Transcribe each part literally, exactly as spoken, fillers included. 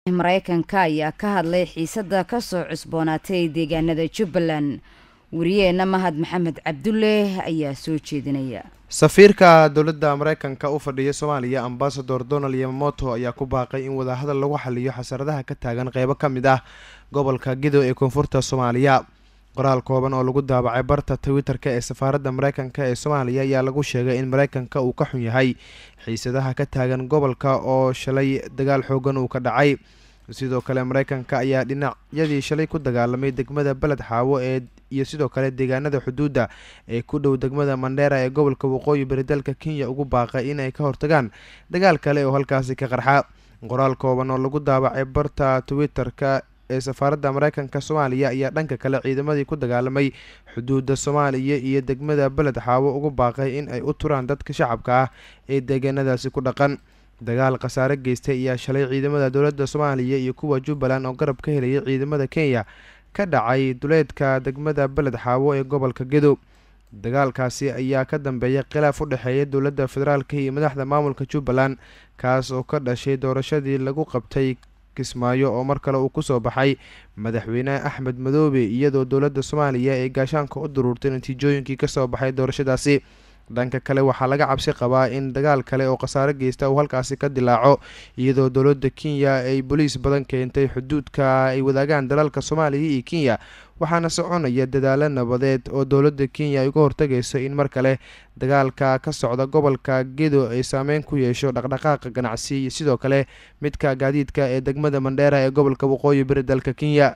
Mareykanka ayaa ka hadlay xiisada ka soo cusboonaatay deegaanada Jubbaland. Wariyeena Mahad Maxamed Cabdulle ayaa soo jeedinaya. safiirka dowladda Mareykanka u fadhiya Soomaaliya Ambassador Donald Yamamoto ayaa ku baaqay in wada hadal lagu xalliyo xasaradaha ka taagan qaybo ka mid ah gobolka Gedo ee koonfurta Soomaaliya. qoraal kooban oo lagu daabacay barta Twitter-ka ee safaaradda Mareykanka ee Soomaaliya ayaa lagu sheegay in Mareykanka uu ka xun yahay xiisadaha ka taagan gobolka oo shalay dagaal xoogan uu ka dhacay. sidoo kale Mareykanka ayaa dhinacyadii shalay ku dagaalamay degmada Balad Xaawo ee iyo sidoo kale deegaanada xuduudda ee ku dhow degmada Mandera ee gobolka Waqooyi Bari dalka Kenya ugu baaqay in ay ka hortagaan dagaal kale oo halkaasi ka qarxa. qoraal kooban oo lagu daabacay barta Twitter-ka ee safaaradda Mareykanka Soomaaliya ayaa dhanka kale ciidamadii ku dagaalamay xuduudda Soomaaliya iyo degmada Balad Xaawo ugu baaqay in ay u turaan dadka shacabka ah ee deegaanadaasi ku dhaqan. dagaal khasaare geystay ayaa shalay ciidamada dowladda Soomaaliya iyo kuwa Jubbaland oo garab ka helaya ciidamada Kenya ka dhacay duleedka degmada Balad Xaawo ee gobolka Gedo. dagaalkaasi ayaa ka dambeeyay khilaaf u dhexeeya dowladda federaalka iyo madaxda maamulka Jubbaland kaas oo ka dhashay doorashadii lagu qabtay Kismaayo oo mar kale uu ku soo baxay madaxweyne Axmed Madoobe iyadoo dowladda Soomaaliya ay gaashaanka u duruurtay natiijooyinkii ka soo baxay doorashadaasi. dhanka kale waxaa laga cabsi qabaa in dagaal kale oo khasaare geysta uu halkaasi ka dilaaco iyadoo dowladda Kenya ay booliis badan keentay xuduudka ay wadaagaan dalalka Soomaaliya iyo Kenya. waxaana soconaya dadaalo nabadeed oo dowladda Kenya ay uga hortagayso in mar kale dagaalka ka socda gobolka Gedo ay saameyn ku yeesho dhaqdhaqaaqa ganacsi iyo sidoo kale midka gaadiidka ee degmada Mandera ee gobolka Waqooyi Bari dalka Kenya.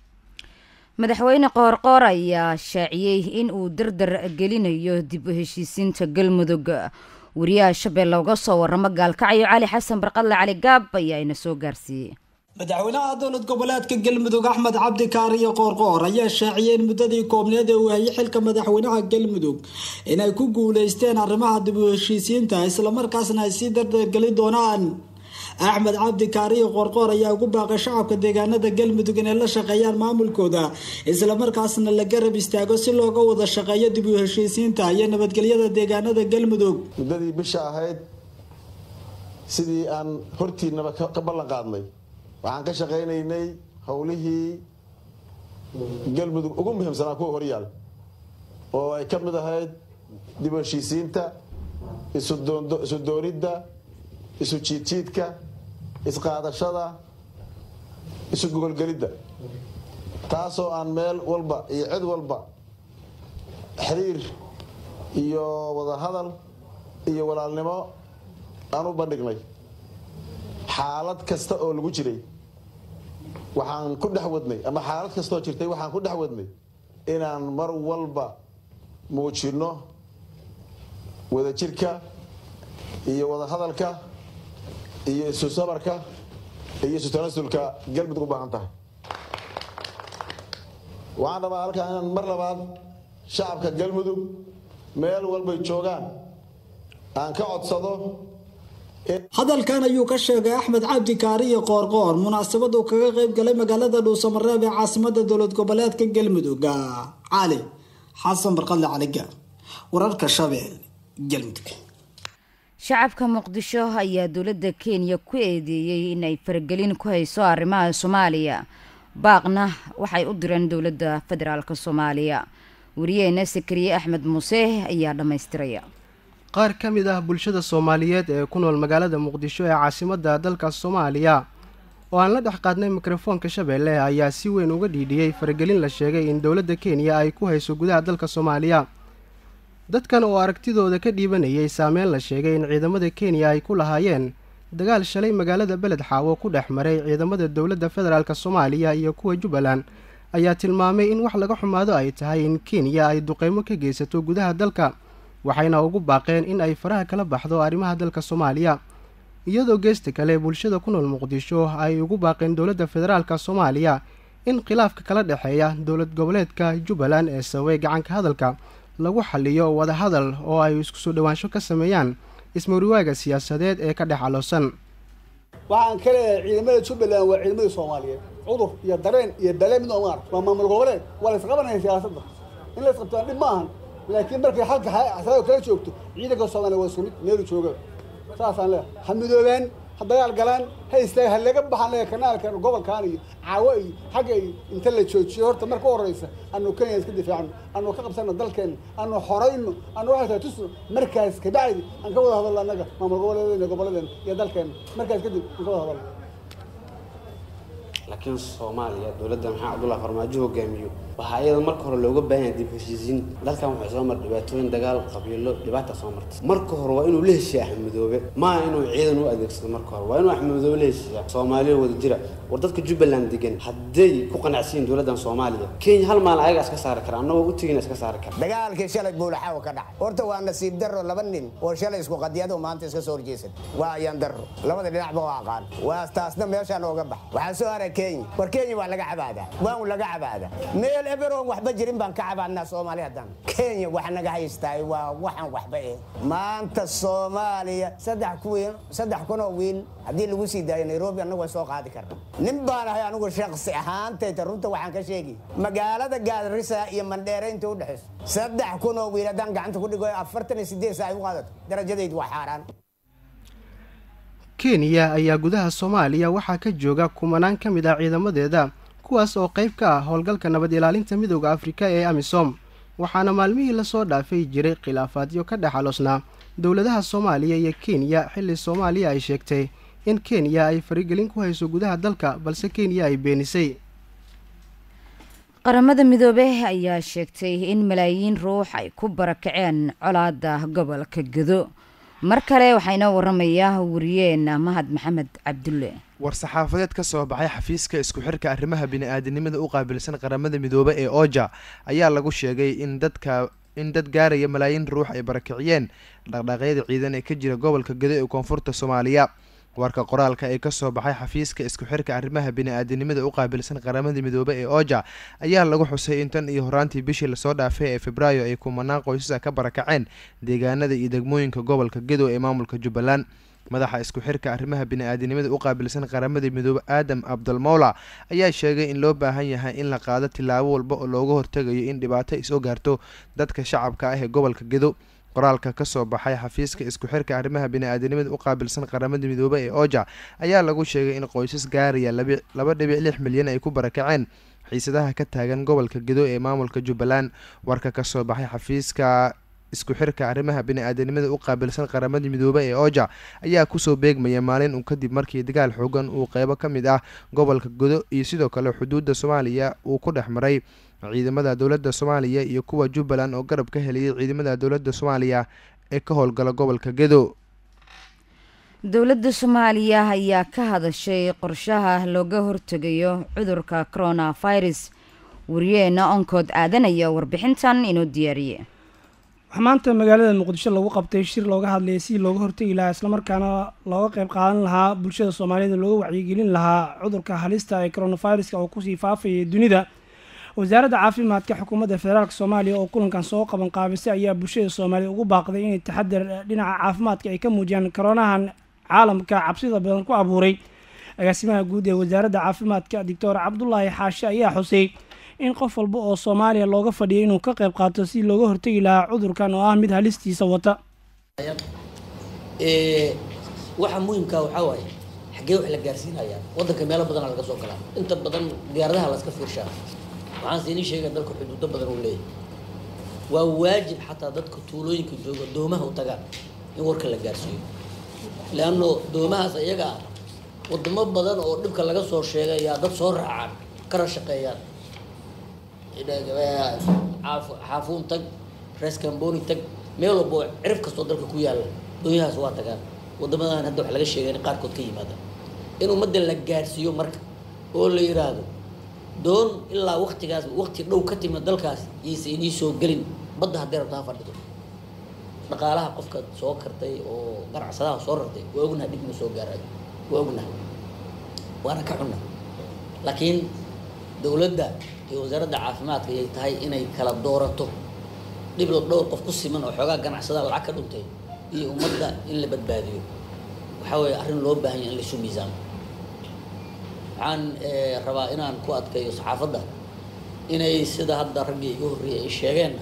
madaxweyne qoorqoor ayaa shaaciyay in uu dardar gelinayo dib u heshiisiinta Galmudug. wariyaha Shabeelle uga soo warama Gaalkacyo Cali Xasan Barqadle Cali Gaab ayaa ina soo gaarsiiyay. madaxweynaha dowlad goboleedka Galmudug Axmed Cabdi Kaariyo Qoorqoor ayaa shaaciyay in muddadii koobneed ee uu hayay xilka madaxweynaha Galmudug inay ku guuleysteen arrimaha dib u heshiisiinta isla markaasna ay sii dardar gelin doonaan. Axmed Cabdi Kaariyo Qoorqoor ayaa ugu baaqay shacabka deegaanada Galmudug inay la shaqeeyaan maamulkooda isla markaasna la garab istaago si looga wada shaqeeyo dib u heshiisiinta iyo nabadgelyada deegaanada Galmudug. muddadii bisha ahayd sidii aan hortiinaba ka ballan qaadnay waxaan ka shaqeynaynay howlihii Galmudug ugu muhiimsanaa kuwa horyaal oo ay ka mid ahayd dib u heshiisiinta isu doonidda isu jiidjiidka isqaadashada isu gogolgelidda taasoo aan meel walba iyo cid walba xiriir iyo wada hadal iyo walaalnimo aan u bandhignay. xaalad kasta oo lagu jiray waxaan ku dhex wadnay ama xaalad kasta oo jirtay waxaan ku dhex wadnay inaan mar walba muujino wada jirka iyo wada hadalka iyo isu sabarka iyo isu tanasulka Galmudug u baahan tahay. waxaan rabaa halkaan inaan mar labaad shacabka Galmudug meel walbay joogaan aan ka codsado. hadalkan ayuu ka sheegay Axmed Cabdi Kaariyo Qoorqoor munaasabad uu kaga qayb galay magaalada Dhuusamareeb ee caasimadda dowlad goboleedka Galmudug. Cali Xasan Barqadle Cali Gaab wararka Shabeelle Galmudug. shacabka Muqdisho ayaa dowladda Kenya ku eedeeyay in ay faragelin ku hayso arrimaha Soomaaliya. baaqna waxay u direen dowladda federaalka Soomaaliya. wariyeena Sakariye Axmed Muuse ayaa dhameystiraya. qaar ka mid ah bulshada Soomaaliyeed ee ku nool magaalada Muqdisho ee caasimadda dalka Soomaaliya oo aan la dhex qaadnay mikrofoonka Shabeelle ayaa si weyn uga dhiidhiyay faragelin la sheegay in dowladda Kenya ay ku hayso gudaha dalka Soomaaliya. dadkan oo aragtidooda ka dhiibanayay saameyn la sheegay in ciidamada Kenya ay ku lahaayeen dagaal shalay magaalada Balad Xaawo ku dhex maray ciidamada dowladda federaalka Soomaaliya iyo kuwa Jubbaland ayaa tilmaamay in wax laga xumaado ay tahay in Kenya ay duqeymo ka geysato gudaha dalka. waxayna ugu baaqeen in ay faraha kala baxdo arrimaha dalka Soomaaliya. iyadoo geesta kale bulshada ku nool Muqdisho ay ugu baaqeen dowladda federaalka Soomaaliya in khilaafka kala dhaxeeya dowlad goboleedka Jubbaland ee sababay gacanka hadalka lagu xalliyo wada hadal oo ay isku soo dhawaansho ka sameeyaan ismariwaaga siyaasadeed ee ka dhex caloosan. waxaan kale ciidamada Jubbaland waa ciidamada Soomaaliyeed cudur iyo dareen iyo balaam mid oo maar waa maamul goboleed wala isqabanaya siyaasadda in la isqabtaan dhib maahan laakiin markay xalka xasado kala joogto ciidanka Soomaaliya waa sumid meel jooga saasaan leeyahay hamidoobeen dagaal galaan ha istaag ha laga baxan laga kanaalkan gobolkan iyo caawa iyo xagga inta la joojiyo horta marka u horeysa aanu Kenya iska difaacno aanu ka qabsano dalkeena aanu xoreyno aanu waxa tusno markaas ka bacdi aan ka wada hadalno anaga maamul goboleedka goboleedka iyo dalkeena markaas kadib aan ka wada hadalno laakiin Soomaaliya dawladda maxaa Cabdullaahi Farmaajo hogaamiyo waxa ayada marka hore looga baahan yahay dib u heshiisiin dalkan wuxuu soo mar dhibaatooyin dagaal qabiilo dhibaata soo martay marka hore waa inuu la heshiiyo Axmed Madoobe ma inuu ciidan u adeegsado marka hore waa inuu Axmed Madoobe la heshiiyo Soomaaliya wada jira war dadka Jubbaland degan haday ku qanacsiin dawladdan Soomaaliya Kenya hal maal ayaga iska saar kara anagoo u tigin iska saar kara dagaalkii shalay buulaxa ka dhacay horta waa nasiib darro laba nin oo shalay isku qadiyado maanta iska soo horjeesan waa ayaan darro labada dhinac ba waa aqaan waa taasna meeshaan ooga bax waxa soo haray Kenya war Kenya waa laga cabaada waa laga cabaada meel eberon waxba jirin baan ka cabaadnaa Soomaaliya dan Kenya waxa naga haystay waa waxan waxba ee maanta Soomaaliya saddex kuwiin saddex kun oo wiil hadii lagu sii daayo Nairobi anagu soo qaadi karnaa nin baan ahay anigu shakhsi ahaan teeta runta waxaan ka sheegi magaalada Gaarisa iyo Mandheera inta u dhaxayso saddex kun oo wiil hadan gacanta ku dhigo afartan iyo siddeed saac u qaadato darajadeedu waa xaraan Kenya ayaa gudaha Soomaaliya waxa ka jooga kumanaan kamid ah ciidamadeeda kuwaas oo qayb ka ah howlgalka nabad ilaalinta midowga Afrika ee AMISOM waxaana maalmihii la soo dhaafay jiray khilaafaadyo ka dhaxalosna dawladaha Soomaaliya iyo Kenya xilli Soomaaliya ay sheegtay in Kenya ay farigelin ku hayso gudaha dalka balse Kenya ay beenisay qaramada midoobay ayaa sheegtay in malaayiin ruux ay ku barakaceen colaada gobolka Gedo mar kale waxayna waramayaa wariyeena Mahad Maxamed Cabdulle war-saxaafadeed ka soo baxay xafiiska isku xirka arrimaha bini'aadanimada u qaabilsan qaramada midoobay ee OJA ayaa lagu sheegay in dadka in dad gaaraya malaayiin ruux ay barakiciyeen dhaqdhaqaaqyada ciidan ee ka jira gobolka Gedo ee koonfurta Soomaaliya warka qoraalka ee ka soo baxay xafiiska isku xirka arrimaha bini'aadanimada u qaabilsan qaramada midoobay ee OJA ayaa lagu xusay in tan iyo horaantii bishii la soo dhaafay ee Febraayo ay kumanaan qoysas ka barakaceen deegaanada iyo degmooyinka gobolka Gedo ee maamulka Jubbaland madaxa isku xirka arrimaha bini'aadanimada u qaabilsan qaramada midoobay Aadam Abdulmawla ayaa sheegay in loo baahan yahay in la qaado tilaabo walba oo looga hortagayo in dhibaato isoo gaarto dadka shacabka ah ee gobolka Gedo qoraalka ka soo baxay xafiiska isku xirka arrimaha bini'aadanimada u qaabilsan qaramada midoobay ee OJA ayaa lagu sheegay in qoysas gaaraya laba dhibic lix milyan ay ku barakaceen xiisadaha ka taagan gobolka Gedo ee maamulka Jubbaland warka ka soo baxay xafiiska isku xirka arrimaha bini'aadanimada u qaabilsan qaramada midoobay ee OJA ayaa kusoo beegmaya maalin uu kadib markii dagaal xoogan uu qaybo ka mid ah gobolka Gedo iyo sidoo kale xuduudda Soomaaliya uu ku dhex maray ciidamada dawladda Soomaaliya iyo kuwa Jubbaland oo garab ka helay ciidamada dawladda Soomaaliya ee ka howlgala gobolka Gedo dawladda Soomaaliya ayaa ka hadashay qorshaha looga hortagayo cudurka coronavirus wariyeena onkood aadanaya warbixintan inoo diyaariyay maanta magaalada Muqdisho lagu qabtay shir looga hadlayay si looga hortagi lahaa isla markaana looga qayb qaadan lahaa bulshada Soomaaliyeed looga wacyigelin lahaa cudurka halista ee coronavirus oo ku sii faafay dunida wasaaradda caafimaadka xukuumadda federaalka Soomaaliya oo kulankan soo qaban qaabisay ayaa bulshada Soomaaliyeed ugu baaqday inay taxadar dhinaca caafimaadka ay ka muujiyaan coronahan caalamka cabsida badan ku abuuray agaasimaha guud ee wasaaradda caafimaadka Doctor Cabdullaahi Xaashi ayaa xusay in qof walba oo Soomaaliya looga fadhiyo inuu ka qayb qaato si looga hortagi lahaa cudurkan oo ah mid halistiisa wata ee waxa muhiimka waxa waaye xagee wax la gaarsiinaya wadanka meelo badan laga soo galaa inta badan diyaaradaha la iska fiirshaa waxaan siinay sheegay dalka xuduudo badan uu leeyahay waa waajib xataa dadka tuulooyinka jooga doomaha u tagaan in warka la gaarsiiyo laano doomahaas iyaga wadamo badan oo dhibka laga soo sheegay yaa dad soo raacaan kara shaqeeyaan xaafuun tag rees Kamboni tag meel walba cirif kastoo dalka ku yaala dooyahaas waa tagaan wadamadan hadda wax laga sheegay in qaarkood ka yimaada in ummadda la gaarsiiyo marka oo la yiraahdo doon ilaa waqtigaas waqti dhow ka timid dalkaas iyo inii soo galin badda haddii rabtaa fadhido dhaqaalaha qofka soo kartay oo ganacsadaha soo rartay waa ognahay dhibna soo gaaray waa ognahay waana ka xunna laakiin dawladda iyo wasaaradda caafimaadka ay tahay inay kala doorato dhib dhowr qof ku siman oo xoogaa ganacsadaha lacag ka dhuntay iyo ummadda in la badbaadiyo waxa weeye arrin loo baahan yahay in la isu miisaamo waxaan rabaa inaan ku adkeeyo saxaafadda inay sida hadda raggii iga horreeyay ay sheegeen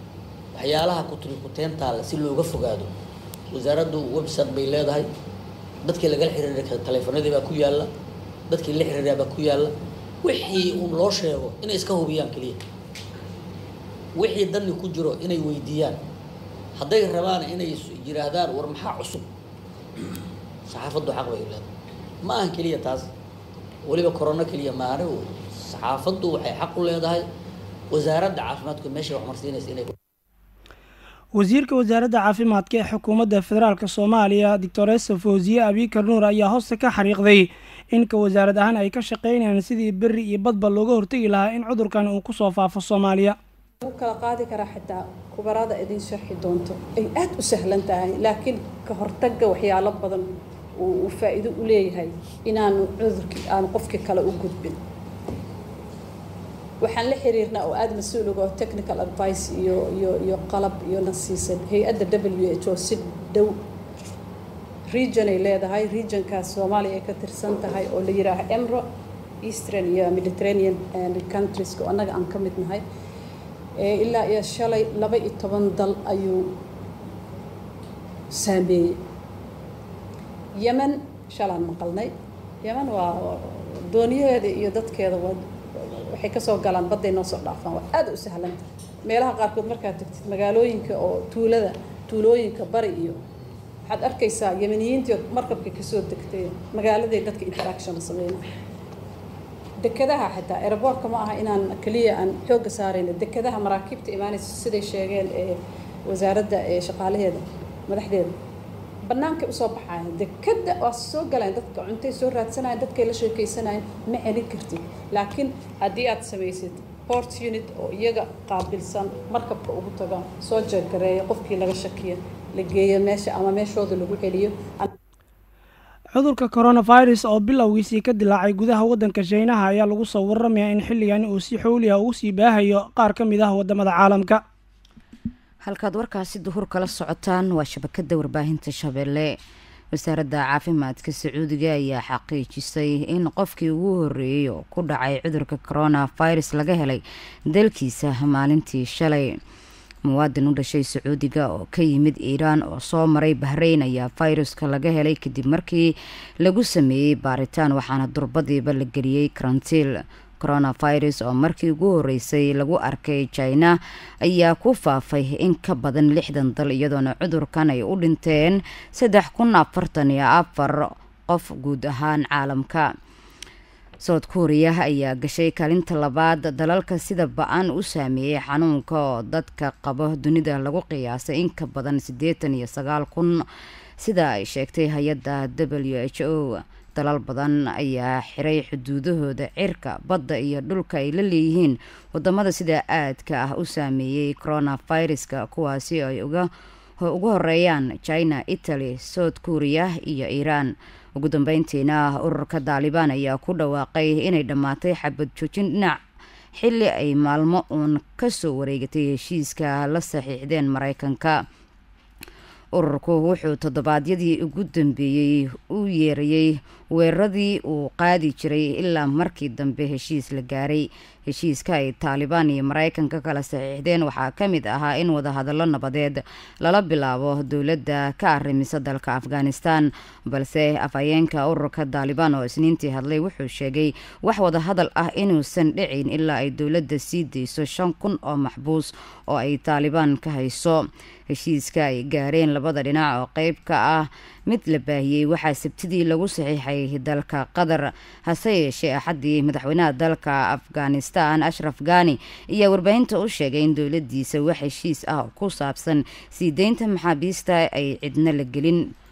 waxyaalaha ku tiri ku teentaale si looga fogaado wasaaraddu website bay leedahay dadkii lagala xiriiri kara taleefanadii baa ku yaalla dadkii la xiriiraa baa ku yaalla wixii uun loo sheego inay iska hubiyaan keliya wixii danni ku jiro inay weydiiyaan hadday rabaan inay yiraahdaan war maxaa cusub saxaafaddu xaq bay leedahay ma ahan keliya taas waliba corona keliya maare saxaafaddu waxay xaq u leedahay wasaaradda caafimaadku meesha wax marsiinaysa inay wasiirka wasaaradda caafimaadka ee xukuumadda federaalka Soomaaliya Doctor Fawziye Abikar Nuur ayaa hoosta ka xariiqday in ka wasaarad ahaan ay ka shaqeynayaan sidii berri iyo badba looga hortagi lahaa in cudurkan uu ku soo faafo Soomaaliya kala qaadi kara xitaa kubarada idin sharxi doonto ay aad u sahlan tahay laakiin ka hortagga waxyaalo badan uu faa'iido u leeyahay inaanu cudurkii aan qofkii kale u gudbin waxaan la xiriirnaa oo aad mas'uul uga technical advice iyo iyo iyo qalab iyo nasiisan hay'adda W H O si dhow region ay leedahay regionkaas Soomaaliya ay ka tirsan tahay oo la yiraahdo E M R O Eastern iyo Mediterranean and countries oo anaga aan ka mid nahay ee ilaa iyo shalay laba iyo toban dal ayuu saameeyay Yemen shalaan maqalnay Yemen waa dooniyadeeda iyo dadkeeda waa waxay ka soo galaan badday noo soo dhaafaan waa aad u sahlan meelaha qaarkood markaad tagtid magaalooyinka oo tuulada tuulooyinka bari iyo waxaad arkaysaa Yemeniyiintii markabka ka soo degtay magaaladay dadka interaction sameeyaan dekadaha xitaa airportka ma aha inaan kaliya aan xooga saarayno dekadaha maraakiibta imaanaysa siday sheegeen ee wasaaradda ee shaqaalaheeda madaxdeeda banaanka u soo baxayaan dekada waa soo galaan dadka cuntay soo raadsanayaan dadkay la sheekaysanayaan ma celin kartid laakiin haddii aad samaysid port unit oo iyaga qaabilsan markabka ugu taga soo jeegareeya qofkii laga shakiyo la geeyo meesha ama meeshooda lagu celiyo cudurka coronavirus oo bilowgiisii ka dilaacay gudaha waddanka Shiinaha ayaa lagu soo warramayaa in xilligan uu si xooliya ugu sii baahayo qaar ka mid ah wadamada caalamka halkaad warkaasi duhur kala socotaan waa shabakada warbaahinta Shabeelle wasaaradda caafimaadka Sacuudiga ayaa xaqiijisay in qofkii ugu horeeyay oo ku dhacay cudurka coronavirus laga helay dalkiisa maalintii shalay muwaadin u dhashay Sacuudiga oo ka yimid Iiraan oo soo maray Bahrain ayaa viruska laga helay kadib markii lagu sameeyay baaritaan waxaana durbadiiba la geliyay karantiil coronavirus oo markii ugu horeysay lagu arkay China ayaa ku faafay in ka badan lixdan dal iyadoona cudurkan ay u dhinteen saddex kun afartan iyo afar qof guud ahaan caalamka South Korea ayaa gashay kaalinta labaad dalalka sida ba'an u saameeyay xanuunka oo dadka qaba dunida lagu qiyaasay in ka badan siddeetan iyo sagaal kun sida ay sheegtay hay'adda W H O dalal badan ayaa xiray xuduudahooda cirka badda iyo dhulka ay la leeyihiin wadamada sida aadka ah u saameeyay coronaviruska kuwaasi ay uga ugu horeeyaan China, Italy, South Korea iyo Iran ugu dambeyntiina ururka Taliban ayaa ku dhawaaqay inay dhamaatay xabad joojin dhinac xilli ay maalmo uun ka soo wareegatay heshiiska la saxiixdeen Mareykanka ururku wuxuu toddobaadyadii ugu dambeeyay u yeerayay weeraradii uu qaadi jiray ilaa markii dambe heshiis la gaaray heshiiska ay Taliban iyo Mareykanka kala saxiixdeen waxaa ka mid ahaa in wadahadallo nabadeed lala bilaabo dowladda ka arrimisa dalka Afghanistan balse afhayeenka ururka Taliban oo isniintii hadlay wuxuu sheegay wax wadahadal ah inuusan dhicin ilaa ay dowladda sii deyso shan kun oo maxbuus oo ay Taliban ka hayso heshiiska ay gaareen labada dhinac oo qayb ka ah mid la baahiyay waxaa sabtidii lagu saxiixay dalka Qatar hase yeeshee axadii madaxweynaha dalka Afghanistan Ashraf Ghani ayaa warbaahinta u sheegay in dowladdiisa wax heshiis ah ku saabsan sii deynta maxaabiista ay cidna la gelin